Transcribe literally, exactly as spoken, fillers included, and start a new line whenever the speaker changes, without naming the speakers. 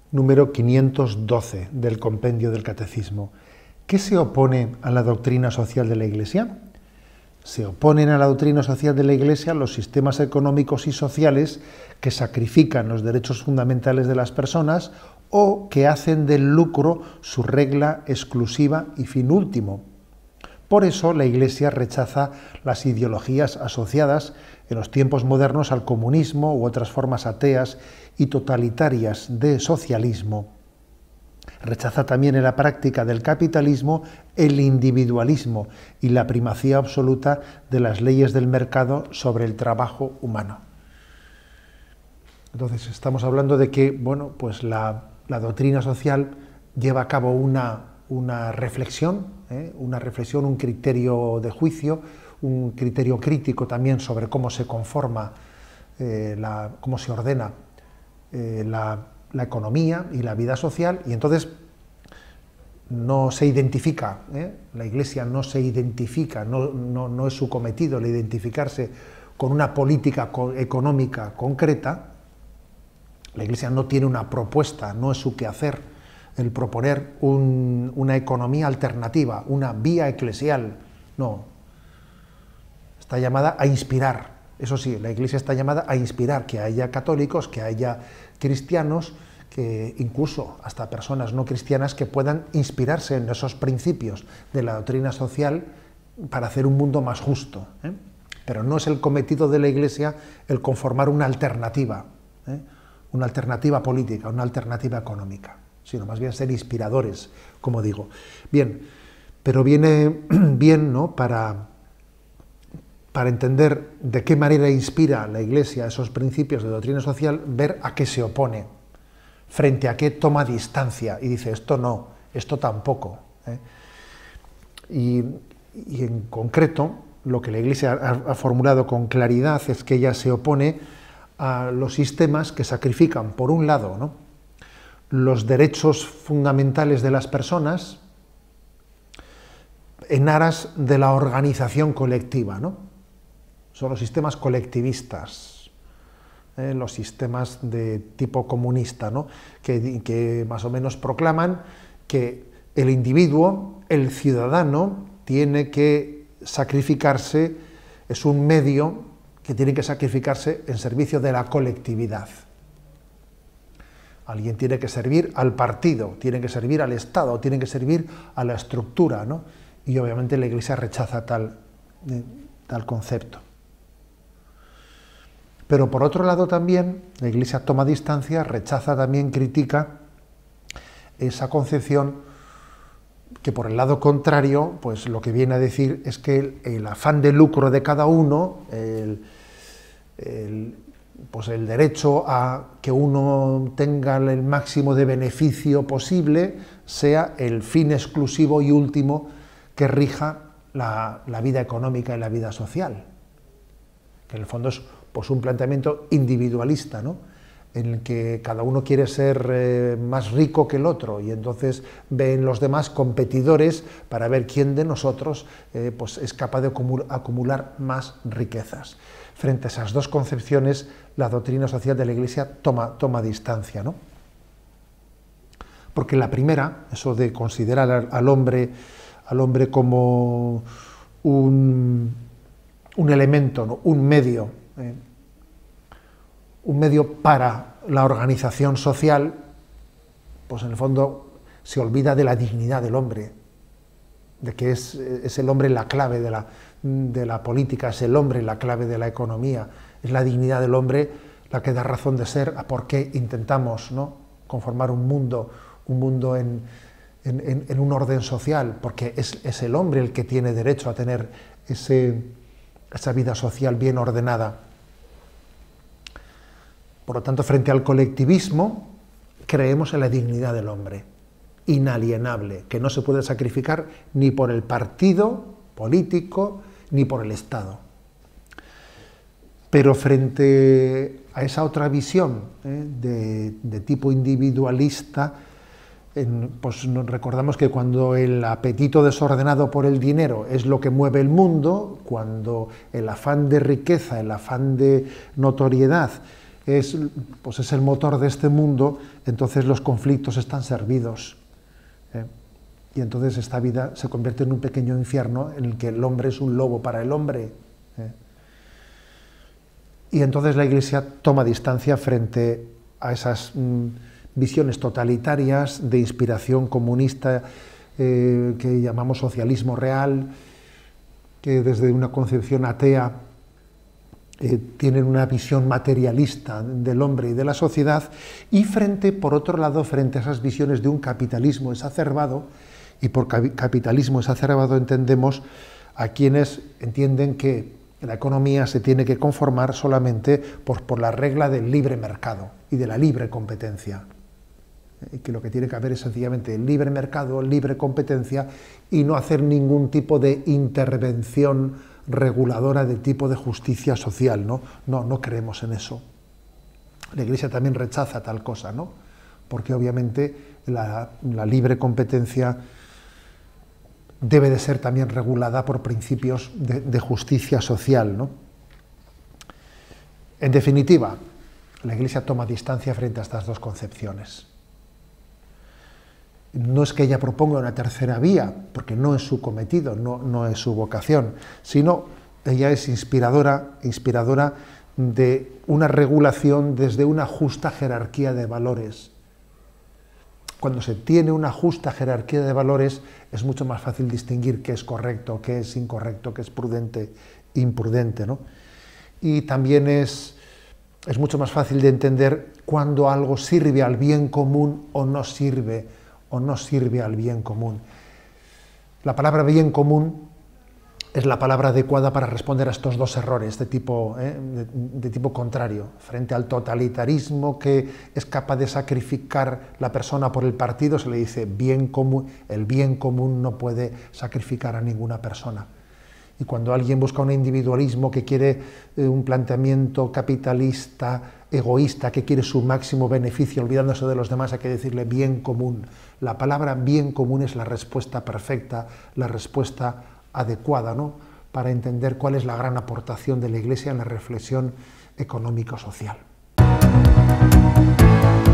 número quinientos doce del Compendio del Catecismo. ¿Qué se opone a la doctrina social de la Iglesia? Se oponen a la doctrina social de la Iglesia los sistemas económicos y sociales que sacrifican los derechos fundamentales de las personas o que hacen del lucro su regla exclusiva y fin último. Por eso la Iglesia rechaza las ideologías asociadas en los tiempos modernos al comunismo u otras formas ateas y totalitarias de socialismo. Rechaza también en la práctica del capitalismo el individualismo y la primacía absoluta de las leyes del mercado sobre el trabajo humano. Entonces estamos hablando de que, bueno, pues la, la doctrina social lleva a cabo una, una reflexión, ¿eh? una reflexión, un criterio de juicio, un criterio crítico también sobre cómo se conforma, eh, la, cómo se ordena eh, la la economía y la vida social, y entonces no se identifica, ¿eh? la Iglesia no se identifica, no, no, no es su cometido el identificarse con una política económica concreta. La Iglesia no tiene una propuesta, no es su quehacer el proponer un, una economía alternativa, una vía eclesial, no. Está llamada a inspirar. Eso sí, la Iglesia está llamada a inspirar, que haya católicos, que haya cristianos, que incluso hasta personas no cristianas que puedan inspirarse en esos principios de la doctrina social para hacer un mundo más justo, ¿eh? Pero no es el cometido de la Iglesia el conformar una alternativa, ¿eh? una alternativa política, una alternativa económica, sino más bien ser inspiradores, como digo. Bien, pero viene bien, ¿no?, para... para entender de qué manera inspira la Iglesia esos principios de doctrina social, ver a qué se opone, frente a qué toma distancia, y dice, esto no, esto tampoco. ¿eh? Y, y en concreto, lo que la Iglesia ha, ha formulado con claridad es que ella se opone a los sistemas que sacrifican, por un lado, ¿no?, los derechos fundamentales de las personas en aras de la organización colectiva, ¿no? Son los sistemas colectivistas, eh, los sistemas de tipo comunista, ¿no?, que, que más o menos proclaman que el individuo, el ciudadano, tiene que sacrificarse, es un medio que tiene que sacrificarse en servicio de la colectividad. Alguien tiene que servir al partido, tiene que servir al Estado, tiene que servir a la estructura, ¿no? Y obviamente la Iglesia rechaza tal, eh, tal concepto. Pero por otro lado también, la Iglesia toma distancia, rechaza también, critica esa concepción que por el lado contrario, pues lo que viene a decir es que el, el afán de lucro de cada uno, el, el, pues el derecho a que uno tenga el máximo de beneficio posible, sea el fin exclusivo y último que rija la, la vida económica y la vida social. Que en el fondo es pues un planteamiento individualista, ¿no?, en el que cada uno quiere ser eh, más rico que el otro, y entonces ve en los demás competidores para ver quién de nosotros eh, pues es capaz de acumular más riquezas. Frente a esas dos concepciones, la doctrina social de la Iglesia toma, toma distancia, ¿no? Porque la primera, eso de considerar al, al, hombre, al hombre como un, un elemento, ¿no?, un medio, eh, un medio para la organización social, pues en el fondo se olvida de la dignidad del hombre, de que es, es el hombre la clave de la, de la política, es el hombre la clave de la economía, es la dignidad del hombre la que da razón de ser a por qué intentamos, ¿no?, conformar un mundo, un mundo en, en, en un orden social, porque es, es el hombre el que tiene derecho a tener ese, esa vida social bien ordenada. Por lo tanto, frente al colectivismo, creemos en la dignidad del hombre, inalienable, que no se puede sacrificar ni por el partido político ni por el Estado. Pero frente a esa otra visión ¿eh? de, de tipo individualista, en, pues nos recordamos que cuando el apetito desordenado por el dinero es lo que mueve el mundo, cuando el afán de riqueza, el afán de notoriedad, es, pues es el motor de este mundo, entonces los conflictos están servidos. ¿eh? Y entonces esta vida se convierte en un pequeño infierno en el que el hombre es un lobo para el hombre. ¿eh? Y entonces la Iglesia toma distancia frente a esas mm, visiones totalitarias de inspiración comunista eh, que llamamos socialismo real, que desde una concepción atea eh, tienen una visión materialista del hombre y de la sociedad, y frente, por otro lado, frente a esas visiones de un capitalismo exacerbado, y por capitalismo exacerbado entendemos a quienes entienden que la economía se tiene que conformar solamente por, por la regla del libre mercado y de la libre competencia. Y que lo que tiene que haber es sencillamente el libre mercado, libre competencia, y no hacer ningún tipo de intervención reguladora de tipo de justicia social, ¿no? No, no creemos en eso. La Iglesia también rechaza tal cosa, ¿no? Porque obviamente la, la libre competencia debe de ser también regulada por principios de, de justicia social, ¿no? En definitiva, la Iglesia toma distancia frente a estas dos concepciones. No es que ella proponga una tercera vía, porque no es su cometido, no, no es su vocación, sino ella es inspiradora, inspiradora de una regulación desde una justa jerarquía de valores. Cuando se tiene una justa jerarquía de valores, es mucho más fácil distinguir qué es correcto, qué es incorrecto, qué es prudente, imprudente, ¿no? Y también es, es mucho más fácil de entender cuando algo sirve al bien común o no sirve, o no sirve al bien común. La palabra bien común es la palabra adecuada para responder a estos dos errores de tipo, ¿eh? de, de tipo contrario, frente al totalitarismo que es capaz de sacrificar la persona por el partido. Se le dice bien común, el bien común no puede sacrificar a ninguna persona. Y cuando alguien busca un individualismo que quiere eh, un planteamiento capitalista, egoísta, que quiere su máximo beneficio, olvidándose de los demás, hay que decirle bien común. La palabra bien común es la respuesta perfecta, la respuesta adecuada, ¿no?, para entender cuál es la gran aportación de la Iglesia en la reflexión económico-social.